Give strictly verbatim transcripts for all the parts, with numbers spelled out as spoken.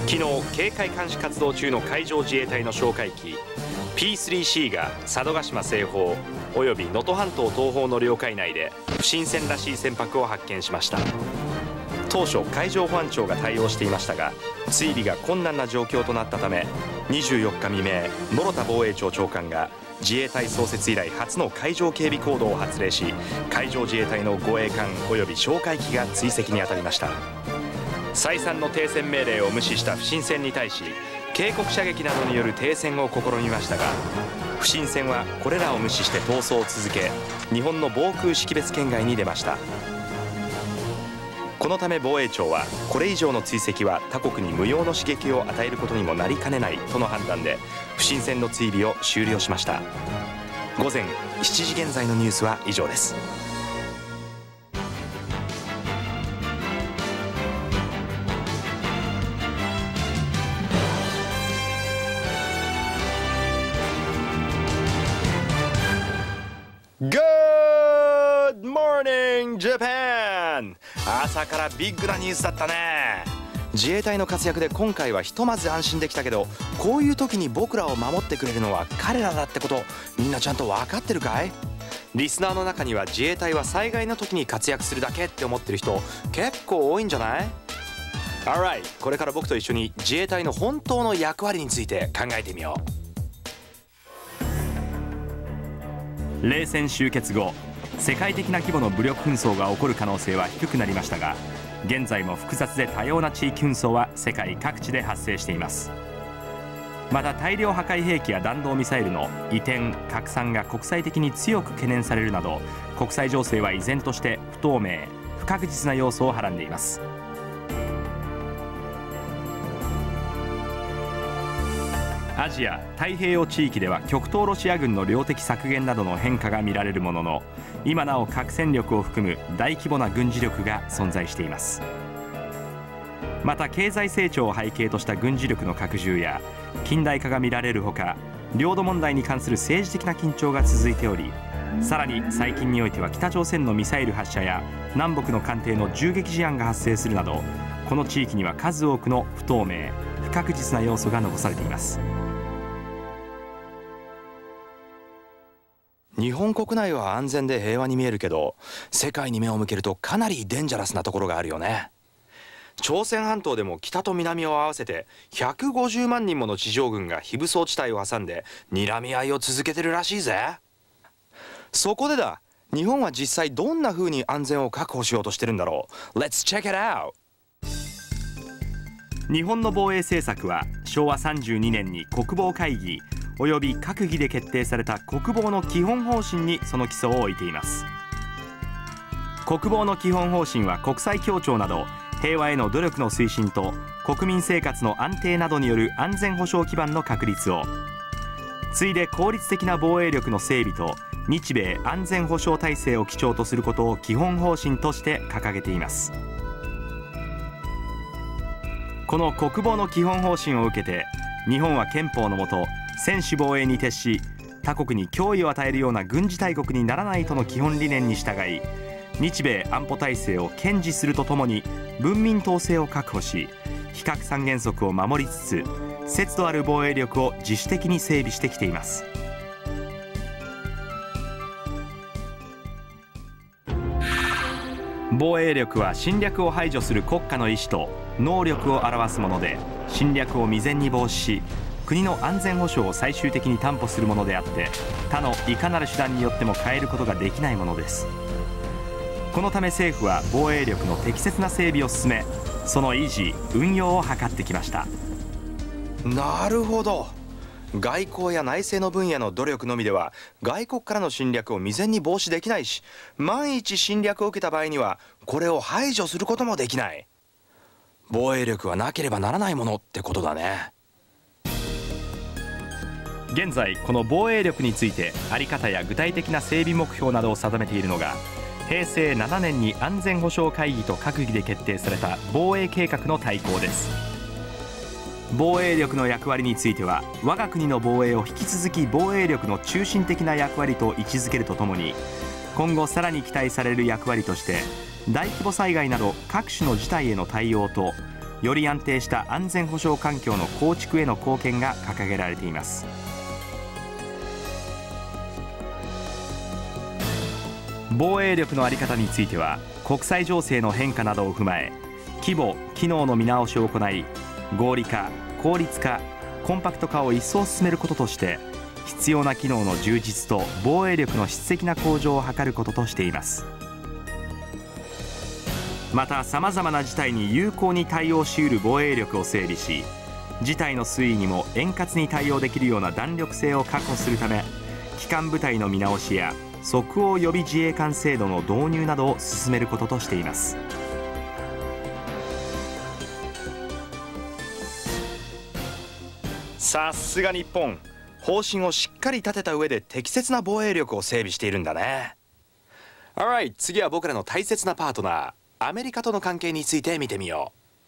昨日警戒監視活動中の海上自衛隊の哨戒機 ピースリーシー が佐渡島西方および能登半島東方の領海内で不審船らしい船舶を発見しました。当初海上保安庁が対応していましたが、追尾が困難な状況となったためにじゅうよっか未明、諸田防衛庁長官が自衛隊創設以来初の海上警備行動を発令し、海上自衛隊の護衛艦および哨戒機が追跡に当たりました。再三の停船命令を無視した不審船に対し、警告射撃などによる停船を試みましたが、不審船はこれらを無視して逃走を続け、日本の防空識別圏外に出ました。このため防衛庁は、これ以上の追跡は他国に無用の刺激を与えることにもなりかねないとの判断で、不審船の追尾を終了しました。午前しちじ現在のニュースは以上です。Good morning, Japan! 朝からビッグなニュースだったね。自衛隊の活躍で今回はひとまず安心できたけど、こういう時に僕らを守ってくれるのは彼らだってこと、みんなちゃんと分かってるかい？リスナーの中には自衛隊は災害の時に活躍するだけって思ってる人結構多いんじゃない？ Alright、 これから僕と一緒に自衛隊の本当の役割について考えてみよう。冷戦終結後、世界的な規模の武力紛争が起こる可能性は低くなりましたが、現在も複雑で多様な地域紛争は世界各地で発生しています。また大量破壊兵器や弾道ミサイルの移転・拡散が国際的に強く懸念されるなど、国際情勢は依然として不透明・不確実な要素をはらんでいます。アジア太平洋地域では極東ロシア軍の量的削減などの変化が見られるものの、今なお核戦力を含む大規模な軍事力が存在しています。また経済成長を背景とした軍事力の拡充や近代化が見られるほか、領土問題に関する政治的な緊張が続いており、さらに最近においては北朝鮮のミサイル発射や南北の艦艇の銃撃事案が発生するなど、この地域には数多くの不透明・不確実な要素が残されています。 う。日本国内は安全で平和に見えるけど、世界に目を向けるとかなりデンジャラスなところがあるよね。朝鮮半島でも北と南を合わせてひゃくごじゅうまんにんもの地上軍が非武装地帯を挟んで睨み合いを続けてるらしいぜ。そこでだ、日本は実際どんな風に安全を確保しようとしてるんだろう。 Let's check it out。 日本の防衛政策はしょうわさんじゅうにねんに国防会議および閣議で決定された国防の基本方針にその基礎を置いています。国防の基本方針は国際協調など平和への努力の推進と国民生活の安定などによる安全保障基盤の確立を、次いで効率的な防衛力の整備と日米安全保障体制を基調とすることを基本方針として掲げています。この国防の基本方針を受けて、日本は憲法の下専守防衛に徹し、他国に脅威を与えるような軍事大国にならないとの基本理念に従い、日米安保体制を堅持するとともに文民統制を確保し、非核三原則を守りつつ節度ある防衛力を自主的に整備してきています。防衛力は侵略を排除する国家の意思と能力を表すもので、侵略を未然に防止し国の安全保障を最終的に担保するものであって、他のいかなる手段によっても変えることができないものです。このため政府は防衛力の適切な整備を進め、その維持・運用を図ってきました。 なるほど。外交や内政の分野の努力のみでは外国からの侵略を未然に防止できないし、万一侵略を受けた場合にはこれを排除することもできない。防衛力はなければならないものってことだね。 現在この防衛力について在り方や具体的な整備目標などを定めているのが、へいせいななねんに安全保障会議と閣議で決定された防衛計画の大綱です。防衛力の役割については、我が国の防衛を引き続き防衛力の中心的な役割と位置づけるとともに、今後さらに期待される役割として、大規模災害など各種の事態への対応とより安定した安全保障環境の構築への貢献が掲げられています。防衛力の在り方については、国際情勢の変化などを踏まえ、規模・機能の見直しを行い、合理化・効率化・コンパクト化を一層進めることとして、必要な機能の充実と防衛力の質的な向上を図ることとしています。また、さまざまな事態に有効に対応しうる防衛力を整備し、事態の推移にも円滑に対応できるような弾力性を確保するため、基幹部隊の見直しや即応予備自衛官制度の導入などを進めることとしています。 さすが日本、方針をしっかり立てた上で適切な防衛力を整備しているんだね。 Alright、 次は僕らの大切なパートナーアメリカとの関係について見てみよう。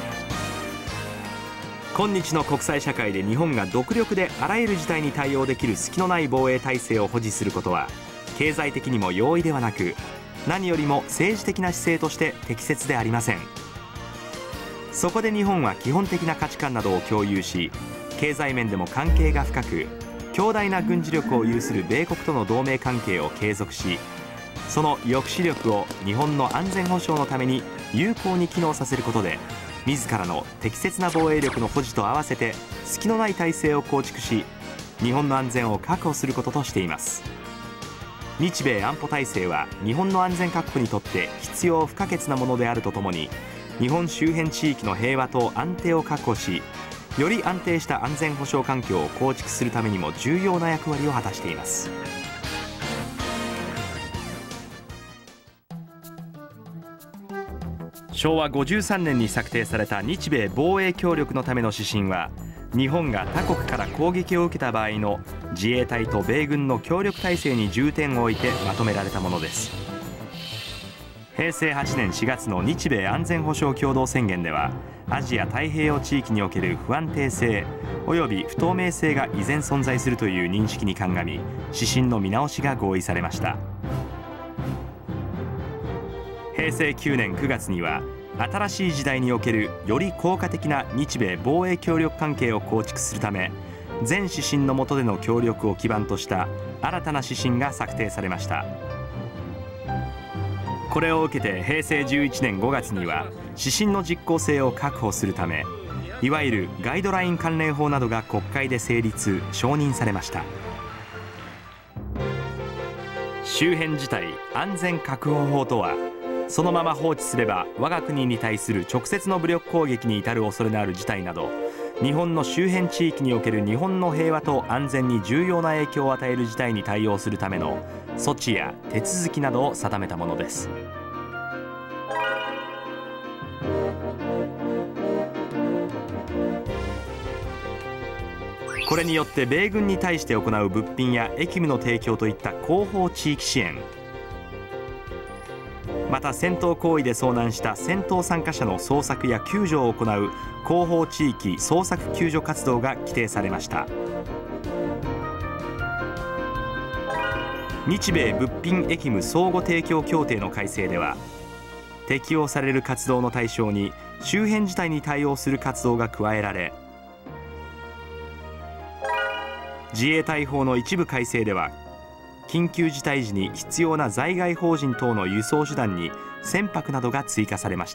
今日の国際社会で日本が独力であらゆる事態に対応できる隙のない防衛体制を保持することは、経済的にも容易ではなく、何よりも政治的な姿勢として適切でありません。そこで日本は基本的な価値観などを共有し、経済面でも関係が深く、強大な軍事力を有する米国との同盟関係を継続し、その抑止力を日本の安全保障のために有効に機能させることで、自らの適切な防衛力の保持と合わせて隙のない体制を構築し、日本の安全を確保することとしています。日米安保体制は日本の安全確保にとって必要不可欠なものであるとともに、日本周辺地域の平和と安定を確保し、より安定した安全保障環境を構築するためにも重要な役割を果たしています。しょうわごじゅうさんねんに策定された日米防衛協力のための指針は、日本が他国から攻撃を受けた場合の自衛隊と米軍の協力体制に重点を置いてまとめられたものです。へいせいはちねんしがつの日米安全保障共同宣言では、アジア太平洋地域における不安定性および不透明性が依然存在するという認識に鑑み、指針の見直しが合意されました。へいせいきゅうねんくがつには、新しい時代におけるより効果的な日米防衛協力関係を構築するため、全指針の下での協力を基盤とした新たな指針が策定されました。これを受けてへいせいじゅういちねんごがつには、指針の実効性を確保するため、いわゆるガイドライン関連法などが国会で成立・承認されました。周辺事態安全確保法とは、そのまま放置すれば我が国に対する直接の武力攻撃に至る恐れのある事態など、日本の周辺地域における日本の平和と安全に重要な影響を与える事態に対応するための措置や手続きなどを定めたものです。これによって米軍に対して行う物品や役務の提供といった後方地域支援、また戦闘行為で遭難した戦闘参加者の捜索や救助を行う後方地域捜索救助活動が規定されました。日米物品役務相互提供協定の改正では、適用される活動の対象に周辺事態に対応する活動が加えられ、自衛隊法の一部改正では、緊急事態時に必要な在外邦人等の輸送手段に船舶などが追加されました。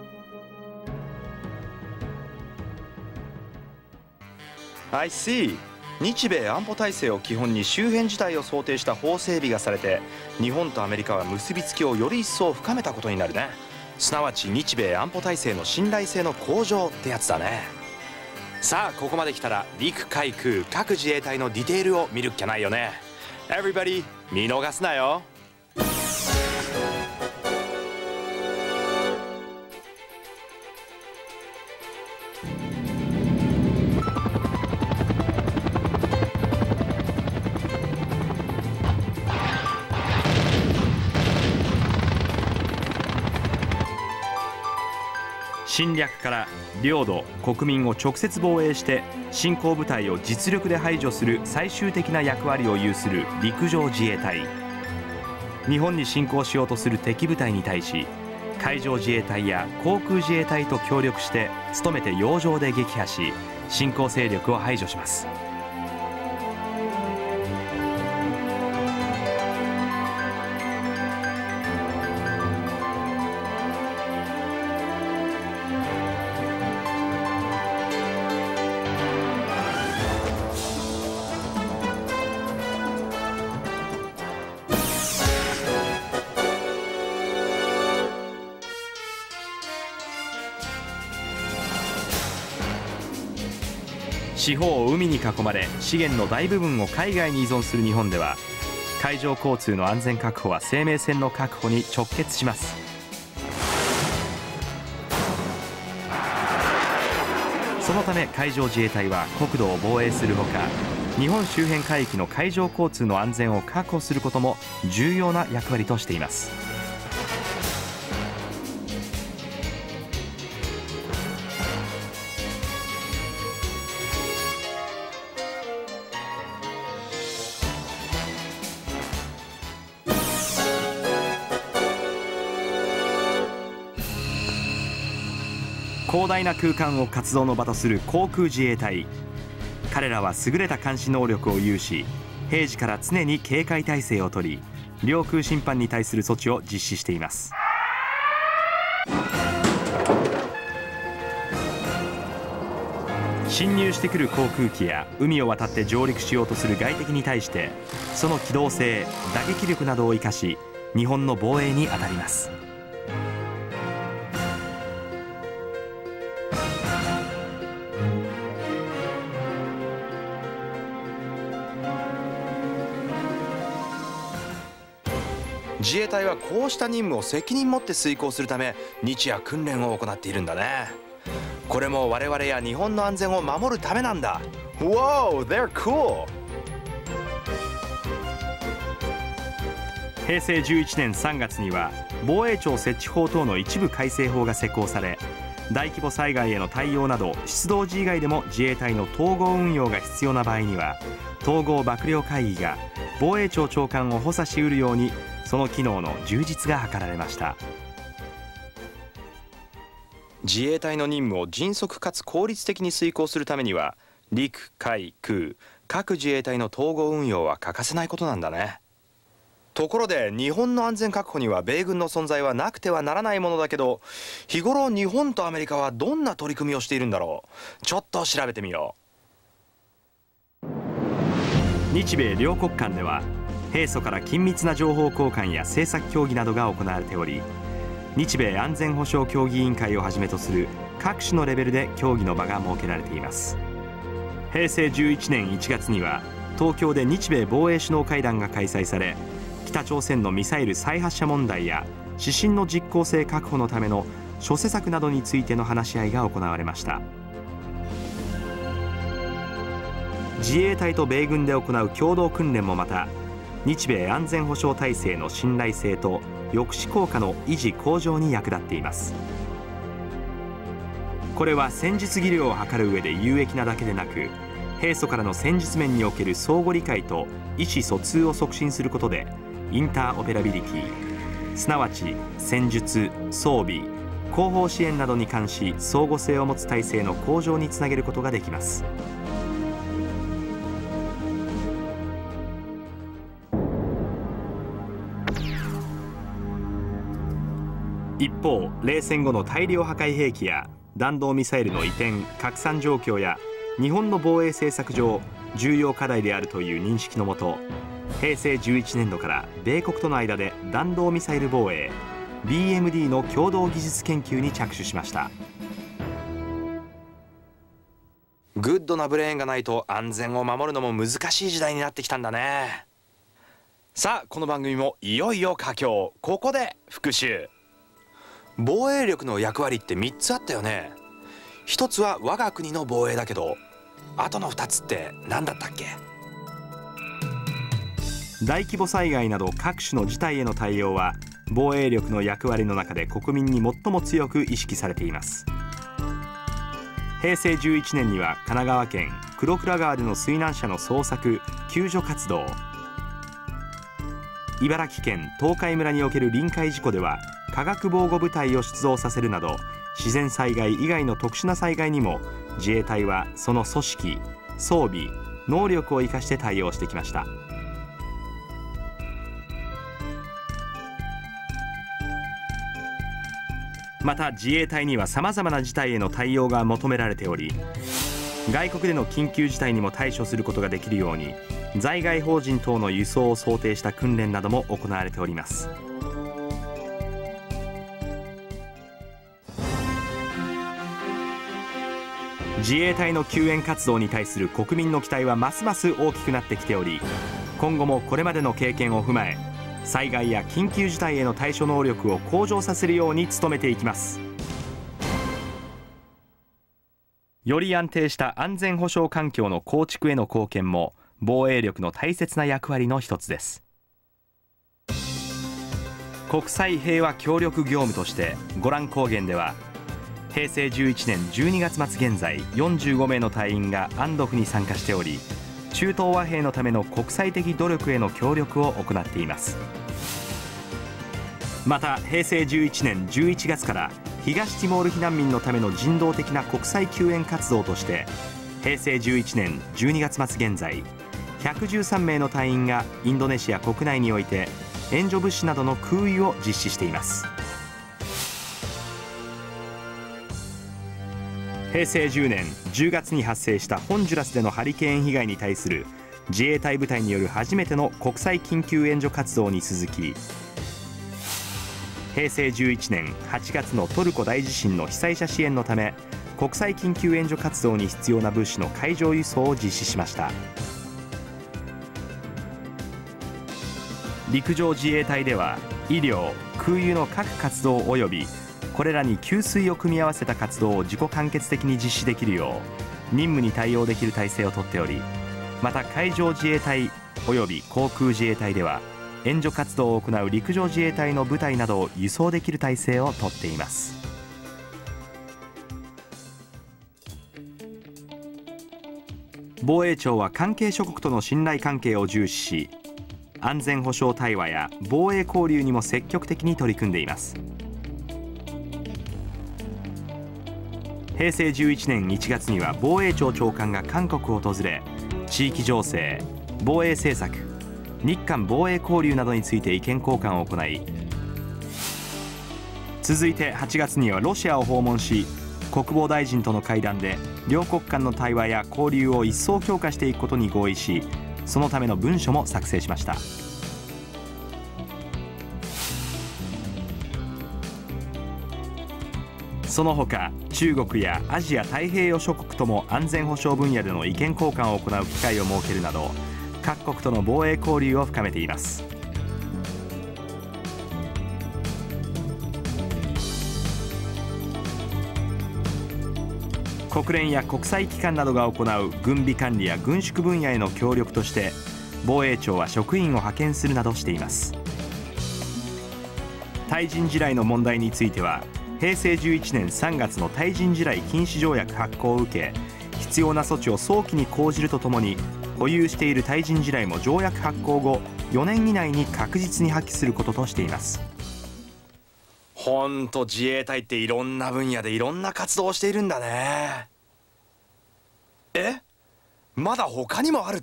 I see。 日米安保体制を基本に周辺事態を想定した法整備がされて、日本とアメリカは結びつきをより一層深めたことになるね。すなわち日米安保体制の信頼性の向上ってやつだね。さあここまで来たら、陸海空各自衛隊のディテールを見るっきゃないよね。Everybody 見逃すなよ。 侵略から領土・国民を直接防衛して侵攻部隊を実力で排除する最終的な役割を有する陸上自衛隊。日本に侵攻しようとする敵部隊に対し、 海上自衛隊や航空自衛隊と協力して努めて洋上で撃破し、侵攻勢力を排除します。四方を海に囲まれ、資源の大部分を海外に依存する日本では、海上交通の安全確保は生命線の確保に直結します。そのため海上自衛隊は国土を防衛するほか、日本周辺海域の海上交通の安全を確保することも重要な役割としています。広大な空間を活動の場とする航空自衛隊。彼らは優れた監視能力を有し、平時から常に警戒態勢をとり、領空侵犯に対する措置を実施しています。侵入してくる航空機や海を渡って上陸しようとする外敵に対して、その機動性、打撃力などを生かし、日本の防衛に当たります。 自衛隊はこうした任務を責任持って遂行するため、日夜訓練を行っているんだね。これも我々や日本の安全を守るためなんだ。Wow, they're cool! へいせいじゅういちねんさんがつには防衛庁設置法等の一部改正法が施行され、大規模災害への対応など出動時以外でも自衛隊の統合運用が必要な場合には、統合幕僚会議が防衛庁長官を補佐しうるように、その機能の充実が図られました。 自衛隊の任務を迅速かつ効率的に遂行するためには、陸海空各自衛隊の統合運用は欠かせないことなんだね。ところで日本の安全確保には米軍の存在はなくてはならないものだけど、日頃日本とアメリカはどんな取り組みをしているんだろう。ちょっと調べてみよう。日米両国間では平素から緊密な情報交換や政策協議などが行われており、日米安全保障協議委員会をはじめとする各種のレベルで協議の場が設けられています。へいせいじゅういちねんいちがつには東京で日米防衛首脳会談が開催され、北朝鮮のミサイル再発射問題や指針の実効性確保のための諸施策などについての話し合いが行われました。自衛隊と米軍で行う共同訓練もまた、日米安全保障体制の信頼性と抑止効果の維持向上に役立っています。これは戦術技量を図る上で有益なだけでなく、平素からの戦術面における相互理解と意思疎通を促進することで、インターオペラビリティ、すなわち戦術、装備、後方支援などに関し相互性を持つ体制の向上につなげることができます。一方、冷戦後の大量破壊兵器や弾道ミサイルの移転・拡散状況や日本の防衛政策上重要課題であるという認識のもと、へいせいじゅういちねんどから米国との間で弾道ミサイル防衛 ビーエムディー の共同技術研究に着手しました。 グッドなブレーンがないと安全を守るのも難しい時代になってきたんだね。さあ、この番組もいよいよ佳境。ここで復習。防衛力の役割ってみっつあったよね。ひとつは我が国の防衛だけど、あとのふたつって何だったっけ？ 大規模災害など各種の事態への対応は防衛力の役割の中で国民に最も強く意識されています。へいせいじゅういちねんには神奈川県黒倉川での水難者の捜索・救助活動、茨城県東海村における臨海事故では化学防護部隊を出動させるなど、自然災害以外の特殊な災害にも自衛隊はその組織、装備、能力を生かして対応してきました。また自衛隊にはさまざまな事態への対応が求められており、外国での緊急事態にも対処することができるように、在外邦人等の輸送を想定した訓練なども行われております。自衛隊の救援活動に対する国民の期待はますます大きくなってきており、今後もこれまでの経験を踏まえ、災害や緊急事態への対処能力を向上させるように努めていきます。より安定した安全保障環境の構築への貢献も防衛力の大切な役割の一つです。国際平和協力業務としてゴラン高原では、平成じゅういちねんじゅうにがつ末現在よんじゅうごめいの隊員がアンドフに参加しており、中東和平のための国際的努力への協力を行っています。また平成じゅういちねんじゅういちがつから東ティモール避難民のための人道的な国際救援活動として、平成じゅういちねんじゅうにがつ末現在ひゃくじゅうさんめいの隊員がインドネシア国内において援助物資などの空輸を実施しています。平成じゅうねんじゅうがつに発生したホンジュラスでのハリケーン被害に対する自衛隊部隊による初めての国際緊急援助活動に続き、平成じゅういちねんはちがつのトルコ大地震の被災者支援のため、国際緊急援助活動に必要な物資の海上輸送を実施しました。陸上自衛隊では医療・空輸の各活動及びこれらに給水を組み合わせた活動を自己完結的に実施できるよう任務に対応できる体制をとっており、また海上自衛隊及び航空自衛隊では援助活動を行う陸上自衛隊の部隊などを輸送できる体制をとっています。防衛庁は関係諸国との信頼関係を重視し、安全保障対話や防衛交流にも積極的に取り組んでいます。平成じゅういちねんいちがつには防衛庁長官が韓国を訪れ、地域情勢、防衛政策、日韓防衛交流などについて意見交換を行い、続いてはちがつにはロシアを訪問し、国防大臣との会談で両国間の対話や交流を一層強化していくことに合意し、そのための文書も作成しました。その他、中国やアジア太平洋諸国とも安全保障分野での意見交換を行う機会を設けるなど、各国との防衛交流を深めています。国連や国際機関などが行う軍備管理や軍縮分野への協力として、防衛庁は職員を派遣するなどしています。対人地雷の問題については、平成じゅういちねんさんがつの対人地雷禁止条約発効を受け、必要な措置を早期に講じるとともに、保有している対人地雷も条約発効後よねん以内に確実に発揮することとしています。 ほんと自衛隊っていろんな分野でいろんな活動をしているんだね。え？まだ他にもあるって？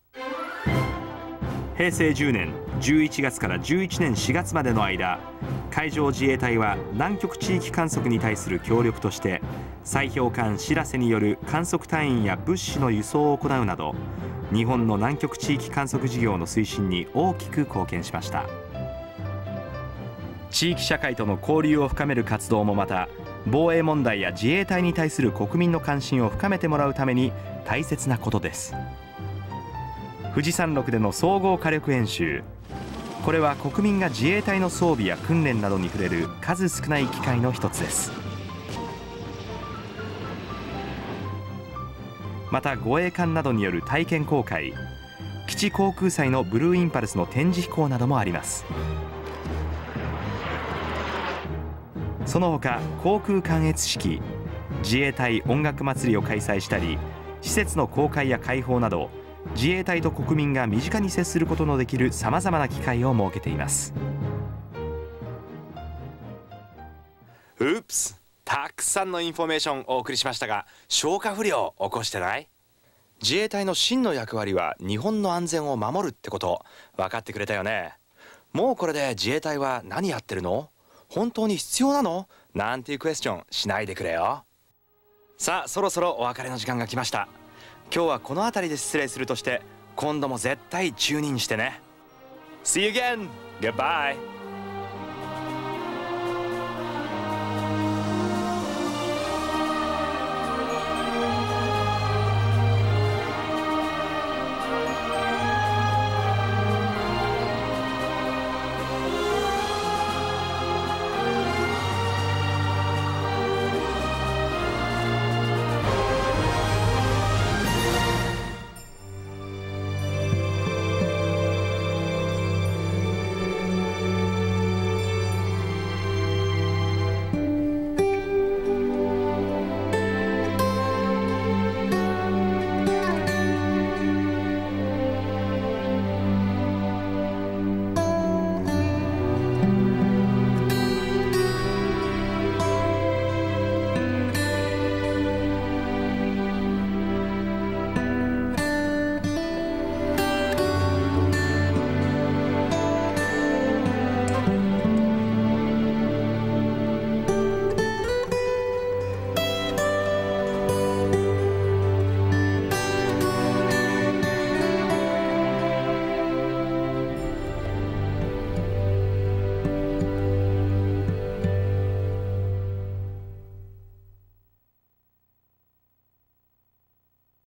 平成じゅうねんじゅういちがつからじゅういちねんしがつまでの間、海上自衛隊は南極地域観測に対する協力として、砕氷艦しらせによる観測隊員や物資の輸送を行うなど、日本の南極地域観測事業の推進に大きく貢献しました。地域社会との交流を深める活動もまた、防衛問題や自衛隊に対する国民の関心を深めてもらうために大切なことです。富士山麓での総合火力演習、これは国民が自衛隊の装備や訓練などに触れる数少ない機会の一つです。また護衛艦などによる体験航海、基地航空祭のブルーインパルスの展示飛行などもあります。その他、航空観閲式、自衛隊音楽祭りを開催したり、施設の公開や開放など、自衛隊と国民が身近に接することのできるさまざまな機会を設けています。 うープス、たくさんのインフォメーションお送りしましたが、消化不良起こしてない？自衛隊の真の役割は日本の安全を守るってこと分かってくれたよね。もうこれで自衛隊は何やってるの？本当に必要なの？なんていうクエスチョンしないでくれよ。さあそろそろお別れの時間が来ました。今日はこの辺りで失礼するとして、今度も絶対チューニンしてね。See you again! Goodbye!